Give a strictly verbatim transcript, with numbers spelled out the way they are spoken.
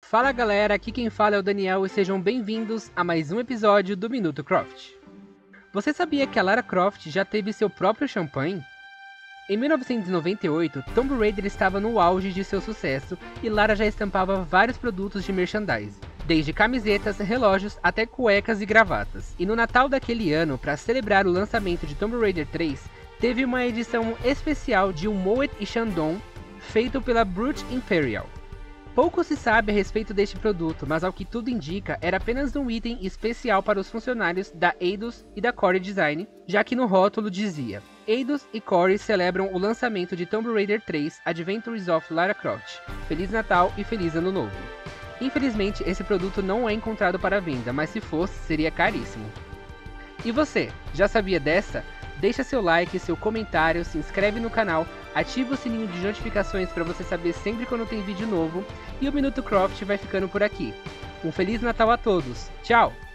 Fala galera, aqui quem fala é o Daniel e sejam bem-vindos a mais um episódio do Minuto Croft. Você sabia que a Lara Croft já teve seu próprio champanhe? Em mil novecentos e noventa e oito, Tomb Raider estava no auge de seu sucesso e Lara já estampava vários produtos de merchandising, desde camisetas, relógios até cuecas e gravatas. E no Natal daquele ano, para celebrar o lançamento de Tomb Raider três, teve uma edição especial de um Moet e Chandon feito pela Brute Imperial. Pouco se sabe a respeito deste produto, mas ao que tudo indica, era apenas um item especial para os funcionários da Eidos e da Core Design, já que no rótulo dizia: Eidos e Core celebram o lançamento de Tomb Raider três Adventures of Lara Croft. Feliz Natal e Feliz Ano Novo. Infelizmente, esse produto não é encontrado para venda, mas se fosse, seria caríssimo. E você, já sabia dessa? Deixa seu like, seu comentário, se inscreve no canal, ativa o sininho de notificações para você saber sempre quando tem vídeo novo, e o Minuto Croft vai ficando por aqui. Um Feliz Natal a todos, tchau!